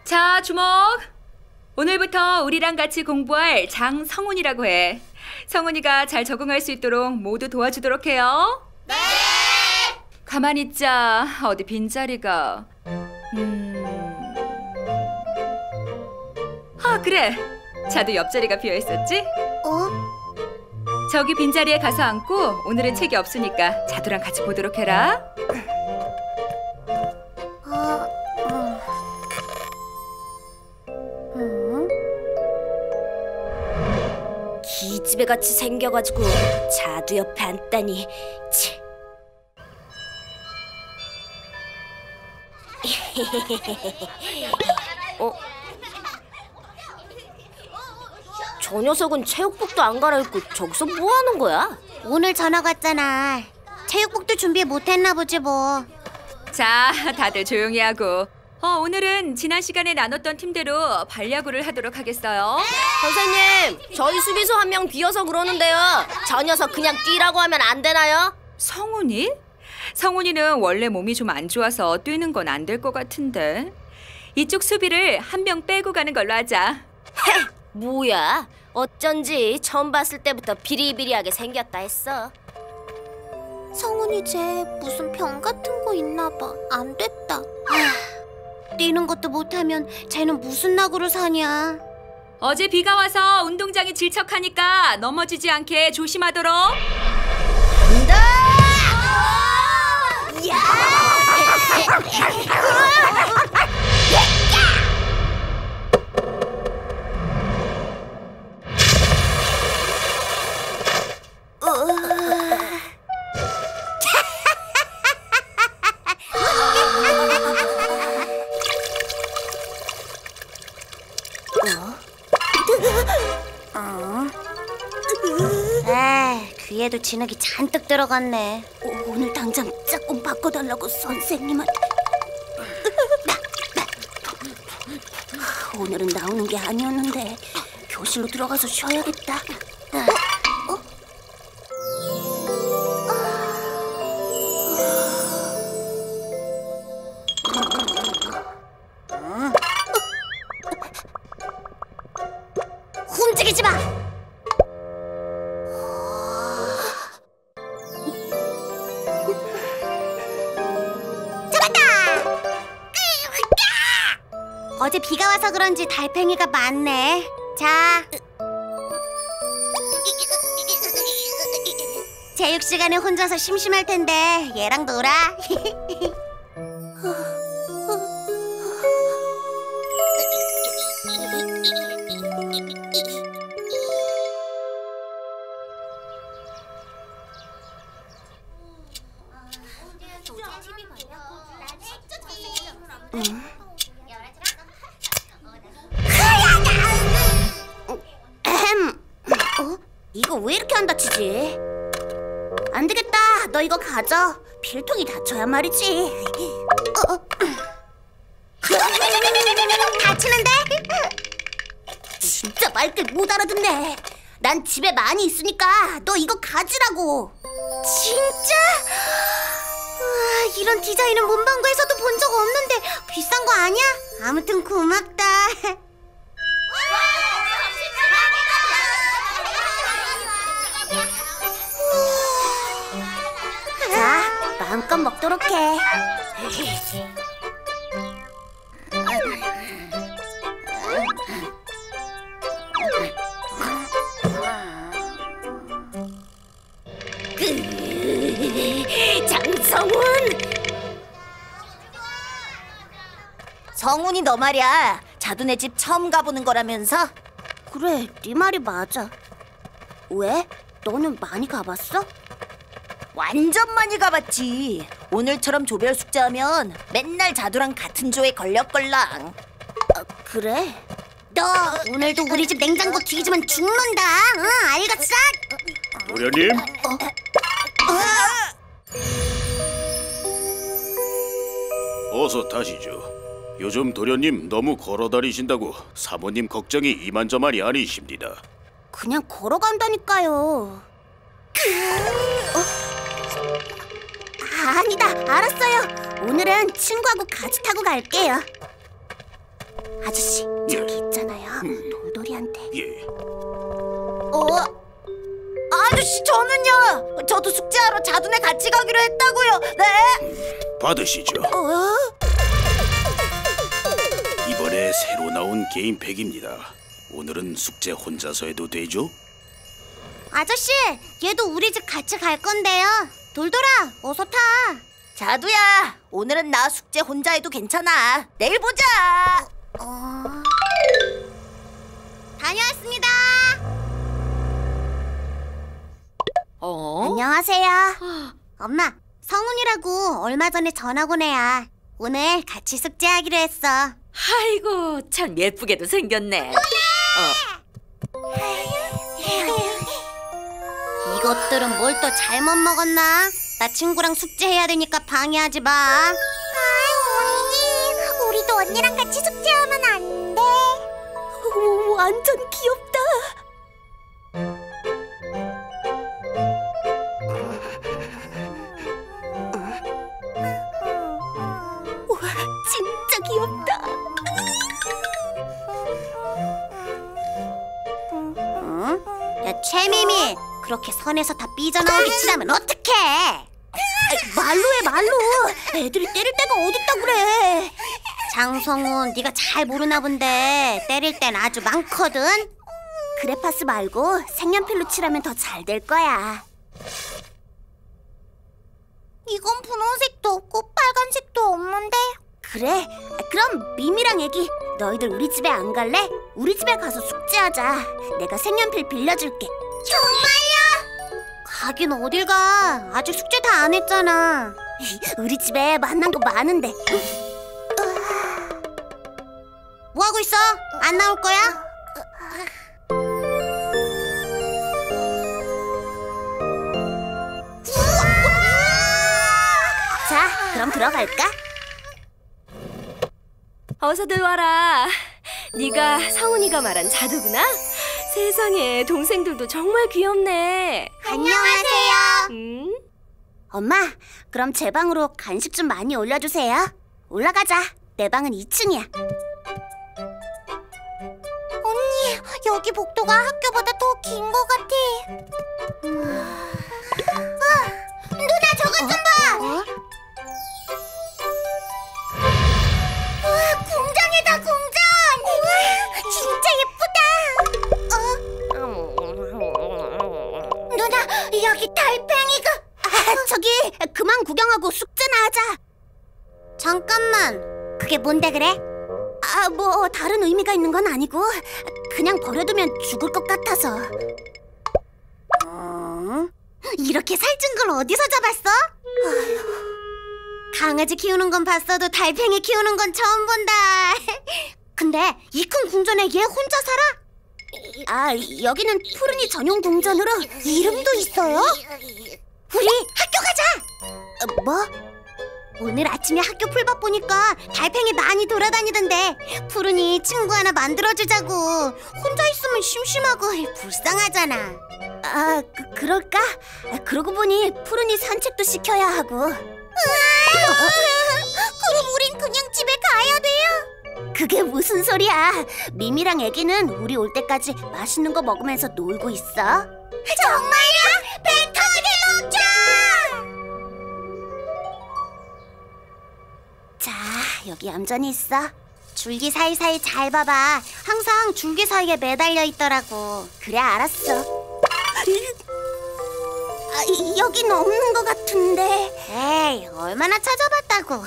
자, 주목! 오늘부터 우리랑 같이 공부할 장성훈이라고 해. 성훈이가 잘 적응할 수 있도록 모두 도와주도록 해요. 네! 가만히 있자. 어디 빈자리가. 아, 그래. 자도 옆자리가 비어있었지? 저기 빈자리에 가서 앉고 오늘은 책이 없으니까 자두랑 같이 보도록 해라. 기집애같이 생겨가지고 자두 옆에 앉다니. 치. 저 녀석은 체육복도 안 갈아입고 저기서 뭐 하는 거야? 오늘 전학 왔잖아. 체육복도 준비 못했나 보지 뭐. 자, 다들 조용히 하고. 오늘은 지난 시간에 나눴던 팀대로 발야구를 하도록 하겠어요. 선생님, 저희 수비수 한 명 비어서 그러는데요. 저 녀석 그냥 뛰라고 하면 안 되나요? 성훈이? 성훈이는 원래 몸이 좀 안 좋아서 뛰는 건 안 될 것 같은데. 이쪽 수비를 한 명 빼고 가는 걸로 하자. 헤, 뭐야? 어쩐지 처음 봤을 때부터 비리비리하게 생겼다 했어. 성훈이 쟤 무슨 병 같은 거 있나 봐. 안 됐다. 뛰는 것도 못하면 쟤는 무슨 낙으로 사냐. 어제 비가 와서 운동장이 질척하니까 넘어지지 않게 조심하도록. 간다! 야! 귀에도 진흙이 잔뜩 들어갔네. 오늘 당장 짝꿍 바꿔달라고 선생님한테. 오늘은 나오는 게 아니었는데 교실로 들어가서 쉬어야겠다. 움직이지 마! 어제 비가 와서 그런지 달팽이가 많네. 자, 체육 시간에 혼자서 심심할 텐데 얘랑 놀아. 이거 왜 이렇게 안 다치지? 안 되겠다. 너 이거 가져. 필통이 다쳐야 말이지. 다치는데? 진짜 말귀 못 알아듣네. 난 집에 많이 있으니까 너 이거 가지라고. 진짜? 이런 디자인은 문방구에서도 본 적 없는데 비싼 거 아니야? 아무튼 고맙다. 자, 마음껏 먹도록 해. 장성훈! 성훈이 너 말이야. 자두네 집 처음 가보는 거라면서? 그래, 네 말이 맞아. 왜? 너는 많이 가봤어? 완전 많이 가봤지. 오늘처럼 조별 숙제하면 맨날 자두랑 같은 조에 걸렸걸랑. 그래? 너 오늘도 우리 집 냉장고 뒤지면 죽는다. 응, 알겠어? 도련님? 어서 타시죠. 요즘 도련님 너무 걸어다니신다고 사모님 걱정이 이만저만이 아니십니다. 그냥 걸어간다니까요. 아니다, 알았어요. 오늘은 친구하고 같이 타고 갈게요. 아저씨, 예. 저기 있잖아요. 돌돌이한테. 예. 아저씨, 저는요. 저도 숙제하러 자두네 같이 가기로 했다고요. 네. 받으시죠. 어? 이번에 새로 나온 게임팩입니다. 오늘은 숙제 혼자서 해도 되죠? 아저씨, 얘도 우리 집 같이 갈 건데요. 돌돌아, 어서 타. 자두야, 오늘은 나 숙제 혼자 해도 괜찮아. 내일 보자. 다녀왔습니다. 어? 안녕하세요. 엄마, 성훈이라고 얼마 전에 전학 온 애야. 오늘 같이 숙제하기로 했어. 아이고, 참 예쁘게도 생겼네. 이것들은 뭘 또 잘못 먹었나? 나 친구랑 숙제해야 되니까 방해하지 마. 언니, 우리도 언니랑 같이 숙제하면 안 돼? 완전 귀엽다. 와, 진짜 귀엽다. 응? 야, 최미미, 그렇게 선에서 다 삐져나오게 치라면 어떡해? 말로 해, 말로. 애들이 때릴 데가 어딨다 그래. 장성훈, 네가 잘 모르나 본데 때릴 땐 아주 많거든. 그래파스 말고 색연필로 칠하면 더 잘 될 거야. 이건 분홍색도 없고 빨간색도 없는데. 그래, 그럼 미미랑 애기 너희들 우리 집에 안 갈래? 우리 집에 가서 숙제하자. 내가 색연필 빌려줄게. 정말요? 가긴 어딜 가? 아직 숙제 다 안 했잖아. 우리 집에 만난 거 많은데. 뭐 하고 있어? 안 나올 거야? 자, 그럼 들어갈까? 어서들 와라. 네가 성훈이가 말한 자두구나? 세상에, 동생들도 정말 귀엽네. 안녕하세요. 엄마, 그럼 제 방으로 간식 좀 많이 올려주세요. 올라가자. 내 방은 2층이야. 언니, 여기 복도가 학교보다 더 긴 것 같아. 누나, 저것 좀 봐. 우와, 공장이다, 공장. 우와, 진짜 예쁘다. 누나, 여기 달팽이가. 저기, 그만 구경하고 숙제나 하자. 잠깐만, 그게 뭔데 그래? 뭐 다른 의미가 있는 건 아니고 그냥 버려두면 죽을 것 같아서. 이렇게 살찐 걸 어디서 잡았어? 강아지 키우는 건 봤어도 달팽이 키우는 건 처음 본다. 근데 이 큰 궁전에 얘 혼자 살아? 여기는 푸른이 전용 궁전으로 이름도 있어요? 우리 학교 가자. 뭐? 오늘 아침에 학교 풀밭 보니까 달팽이 많이 돌아다니던데 푸른이 친구 하나 만들어주자고. 혼자 있으면 심심하고 불쌍하잖아. 그럴까? 그러고 보니 푸른이 산책도 시켜야 하고. 그럼 우린 그냥 집에 가야 돼요? 그게 무슨 소리야? 미미랑 애기는 우리 올 때까지 맛있는 거 먹으면서 놀고 있어. 정말요? 배 타게 먹자! 자, 여기 얌전히 있어. 줄기 사이사이 잘 봐봐. 항상 줄기 사이에 매달려 있더라고. 그래, 알았어. 여긴 없는 것 같은데. 에이, 얼마나 찾아봤다고.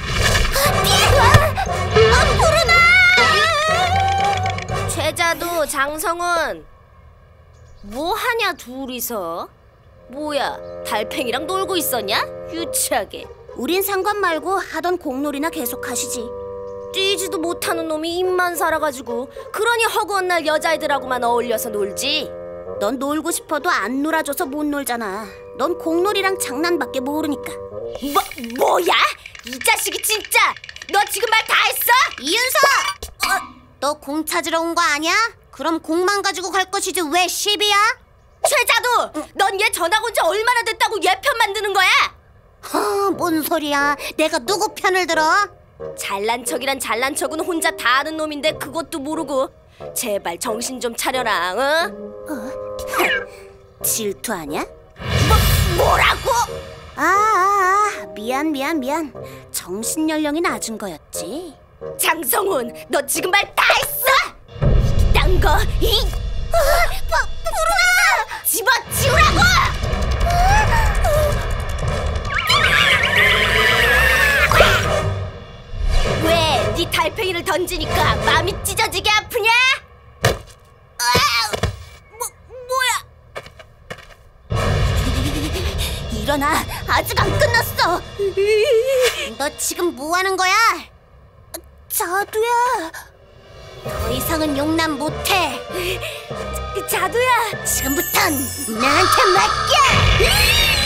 최자도, 장성훈, 뭐 하냐 둘이서? 뭐야, 달팽이랑 놀고 있었냐? 유치하게. 우린 상관 말고 하던 공놀이나 계속 하시지. 뛰지도 못하는 놈이 입만 살아가지고 그러니 허구한 날 여자애들하고만 어울려서 놀지. 넌 놀고 싶어도 안 놀아줘서 못 놀잖아. 넌 공놀이랑 장난밖에 모르니까. 뭐야? 이 자식이 진짜! 너 지금 말 다 했어? 이윤서! 너 공 찾으러 온 거 아니야? 그럼 공만 가지고 갈 것이지 왜 시비야? 최자도! 넌 얘 전학 온 지 얼마나 됐다고 얘 편 만드는 거야? 뭔 소리야? 내가 누구 편을 들어? 잘난 척이란 잘난 척은 혼자 다 아는 놈인데 그것도 모르고. 제발 정신 좀 차려라, 어? 질투하냐? 뭐라고? 미안. 정신 연령이 낮은 거였지. 장성훈, 너 지금 말 다 했어? 이딴 거, 푸르나! 집어치우라고! 왜 네 달팽이를 던지니까 마음이 찢어지게 아프냐? 뭐야? 일어나, 아직 안 끝났어. 너 지금 뭐 하는 거야? 자두야. 더 이상은 용납 못해. 자두야. 지금부턴 나한테 맡겨!